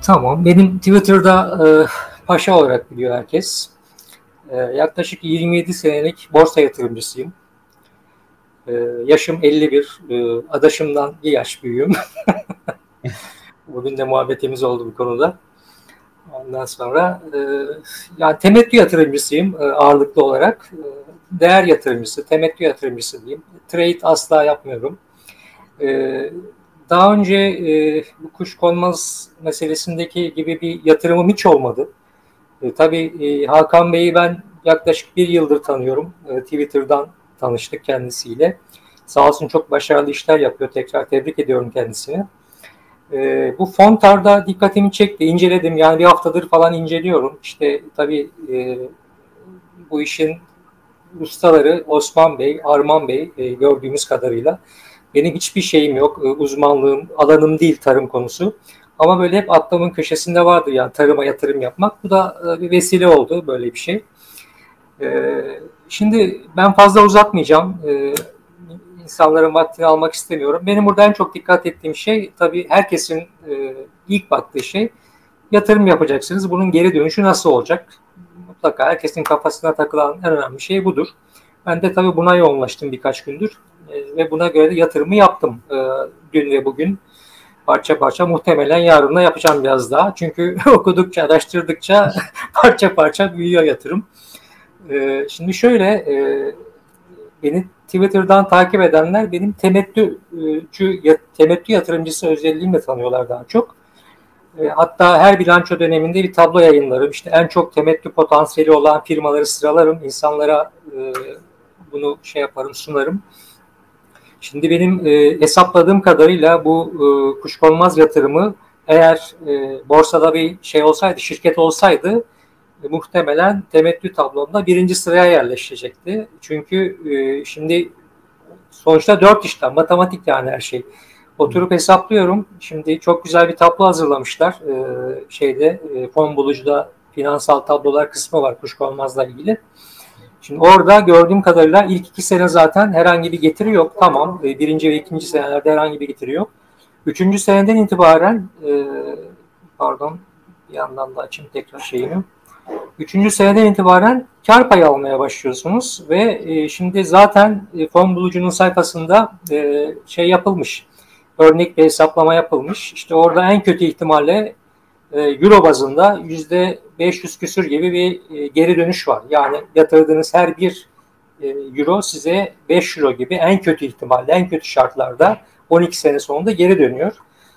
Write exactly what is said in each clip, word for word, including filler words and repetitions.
Tamam. Benim Twitter'da e, paşa olarak biliyor herkes. E, yaklaşık yirmi yedi senelik borsa yatırımcısıyım. E, yaşım elli bir. E, adaşımdan bir yaş büyüğüm. Bugün de muhabbetimiz oldu bu konuda. Ondan sonra e, yani temettü yatırımcısıyım e, ağırlıklı olarak. E, değer yatırımcısı, temettü yatırımcısı diyeyim. Trade asla yapmıyorum. E, daha önce e, bu kuşkonmaz meselesindeki gibi bir yatırımım hiç olmadı. E, tabii e, Hakan Bey'i ben yaklaşık bir yıldır tanıyorum. E, Twitter'dan tanıştık kendisiyle. Sağ olsun çok başarılı işler yapıyor. Tekrar tebrik ediyorum kendisini. E, bu Fontar'da dikkatimi çekti. İnceledim. Yani bir haftadır falan inceliyorum. İşte tabii e, bu işin ustaları Osman Bey, Arman Bey e, gördüğümüz kadarıyla. Benim hiçbir şeyim yok. E, uzmanlığım, alanım değil tarım konusu. Ama böyle hep aklımın köşesinde vardır yani tarıma yatırım yapmak. Bu da e, bir vesile oldu böyle bir şey. E, şimdi ben fazla uzatmayacağım. E, insanların vaktini almak istemiyorum. Benim burada en çok dikkat ettiğim şey tabii herkesin e, ilk baktığı şey yatırım yapacaksınız. Bunun geri dönüşü nasıl olacak? Mutlaka herkesin kafasına takılan en önemli şey budur. Ben de tabii buna yoğunlaştım birkaç gündür e, ve buna göre de yatırımı yaptım e, dün ve bugün. Parça parça muhtemelen yarın da yapacağım biraz daha. Çünkü okudukça, araştırdıkça parça parça büyüyor yatırım. Ee, şimdi şöyle, e, beni Twitter'dan takip edenler benim temettücü, temettü yatırımcısı özelliğimle tanıyorlar daha çok. E, hatta her bilanço döneminde bir tablo yayınlarım. İşte en çok temettü potansiyeli olan firmaları sıralarım. İnsanlara e, bunu şey yaparım, sunarım. Şimdi benim e, hesapladığım kadarıyla bu e, kuşkonmaz yatırımı eğer e, borsada bir şey olsaydı, şirket olsaydı e, muhtemelen temettü tablomda birinci sıraya yerleşecekti. Çünkü e, şimdi sonuçta dört işlem, matematik yani her şey. Oturup hesaplıyorum. Şimdi çok güzel bir tablo hazırlamışlar. E, şeyde e, fon bulucuda finansal tablolar kısmı var kuşkonmazla ilgili. Şimdi orada gördüğüm kadarıyla ilk iki sene zaten herhangi bir getiri yok. Tamam. Birinci ve ikinci senelerde herhangi bir getiri yok. Üçüncü seneden itibaren e, pardon bir yandan da açayım tekrar şeyimi. Üçüncü seneden itibaren kar payı almaya başlıyorsunuz ve e, şimdi zaten e, fon bulucunun sayfasında e, şey yapılmış. Örnek bir hesaplama yapılmış. İşte orada en kötü ihtimalle Euro bazında yüzde beş yüz küsür gibi bir geri dönüş var. Yani yatırdığınız her bir euro size beş euro gibi en kötü ihtimalle, en kötü şartlarda on iki sene sonunda geri dönüyor.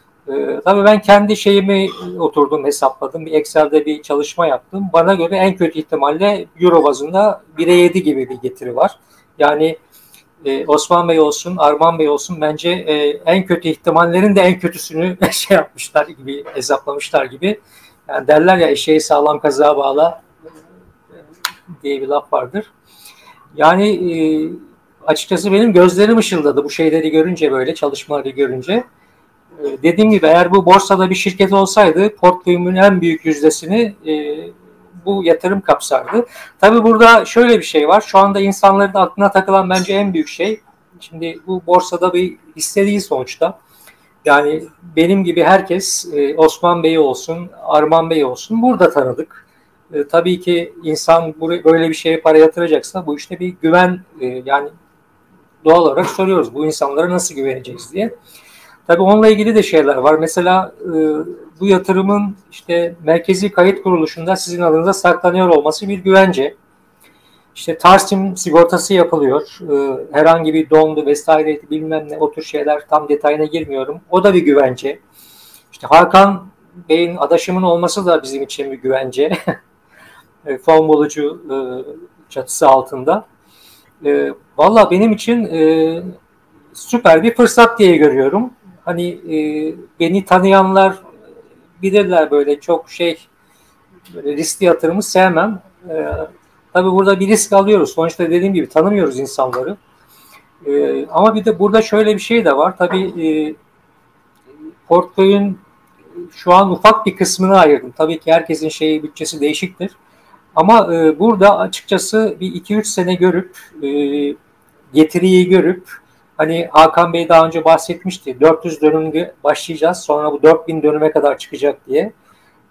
Ee, tabii ben kendi şeyimi oturdum, hesapladım. Bir Excel'de bir çalışma yaptım. Bana göre en kötü ihtimalle euro bazında bire yedi gibi bir getiri var. Yani e, Osman Bey olsun, Arman Bey olsun bence e, en kötü ihtimallerin de en kötüsünü şey yapmışlar gibi, hesaplamışlar gibi. Yani derler ya eşeği sağlam kazığa bağla diye bir laf vardır. Yani e, açıkçası benim gözlerim ışıldadı bu şeyleri görünce, böyle çalışmaları görünce. E, dediğim gibi eğer bu borsada bir şirket olsaydı portföyümün en büyük yüzdesini e, bu yatırım kapsardı. Tabii burada şöyle bir şey var. Şu anda insanların aklına takılan bence en büyük şey, şimdi bu borsada bir hisse değil sonuçta. Yani benim gibi herkes, Osman Bey olsun, Arman Bey olsun burada tanıdık. E, tabii ki insan böyle bir şeye para yatıracaksa bu işte bir güven, e, yani doğal olarak soruyoruz bu insanlara nasıl güveneceğiz diye. Tabii onunla ilgili de şeyler var. Mesela e, bu yatırımın işte merkezi kayıt kuruluşunda sizin adınıza saklanıyor olması bir güvence. İşte Tarsim sigortası yapılıyor. E, herhangi bir dondu vesaire bilmem ne o tür şeyler, tam detayına girmiyorum. O da bir güvence. İşte Hakan Bey'in adaşımın olması da bizim için bir güvence. Fon bulucu e, çatısı altında. E, Valla benim için e, süper bir fırsat diye görüyorum. Hani e, beni tanıyanlar bilirler, böyle çok şey, böyle riskli yatırımı sevmem. E, tabii burada bir risk alıyoruz. Sonuçta dediğim gibi tanımıyoruz insanları. E, ama bir de burada şöyle bir şey de var. Tabii e, portföyün şu an ufak bir kısmını ayırdım. Tabii ki herkesin şeyi, bütçesi değişiktir. Ama e, burada açıkçası bir iki üç sene görüp e, getiriyi görüp, hani Hakan Bey daha önce bahsetmişti, dört yüz dönüm başlayacağız, sonra bu dört bin dönüme kadar çıkacak diye.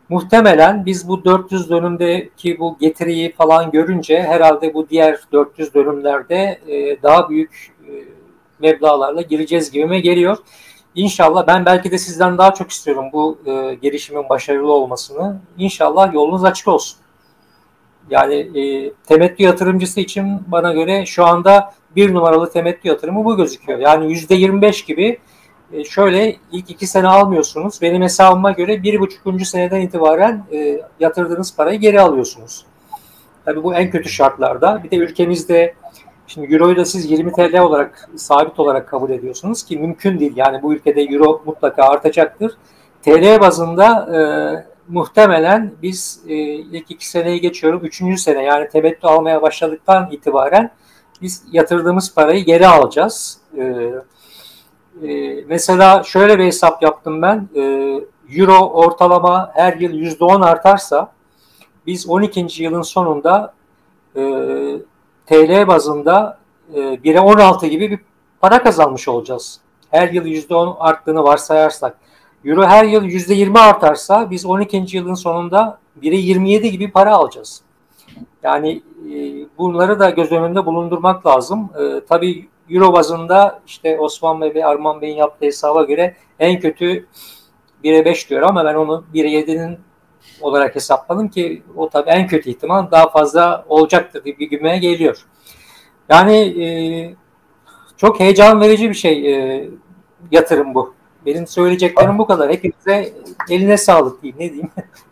muhtemelen biz bu dört yüz dönümdeki bu getiriyi falan görünce herhalde bu diğer dört yüz dönümlerde e, daha büyük e, meblağlarla gireceğiz gibime geliyor. İnşallah ben belki de sizden daha çok istiyorum bu e, girişimin başarılı olmasını. İnşallah yolunuz açık olsun. Yani e, temettü yatırımcısı için bana göre şu anda bir numaralı temettü yatırımı bu gözüküyor. Yani yüzde yirmi beş gibi e, şöyle ilk iki sene almıyorsunuz. Benim hesabıma göre bir buçukuncu seneden itibaren e, yatırdığınız parayı geri alıyorsunuz. Tabii bu en kötü şartlarda. Bir de ülkemizde şimdi Euro'yu da siz yirmi T L olarak sabit olarak kabul ediyorsunuz ki mümkün değil. Yani bu ülkede Euro mutlaka artacaktır. T L bazında e, muhtemelen biz e, ilk iki seneyi geçiyorum. Üçüncü sene yani temettü almaya başladıktan itibaren biz yatırdığımız parayı geri alacağız. E, e, mesela şöyle bir hesap yaptım ben. E, Euro ortalama her yıl yüzde on artarsa biz on ikinci yılın sonunda e, T L bazında e, bire on altı gibi bir para kazanmış olacağız. Her yıl yüzde on arttığını varsayarsak. Euro her yıl yüzde yirmi artarsa biz on ikinci yılın sonunda bire yirmi yedi gibi para alacağız. Yani e, bunları da göz önünde bulundurmak lazım. E, tabii Euro bazında işte Osman Bey ve Arman Bey'in yaptığı hesaba göre en kötü bire beş diyor ama ben onu bire yedinin olarak hesapladım ki o tabii en kötü ihtimal daha fazla olacaktır gibi bir güme geliyor. Yani e, çok heyecan verici bir şey e, yatırım bu. Benim söyleyeceklerim bu kadar. Hepinize eline sağlık diyeyim. Ne diyeyim?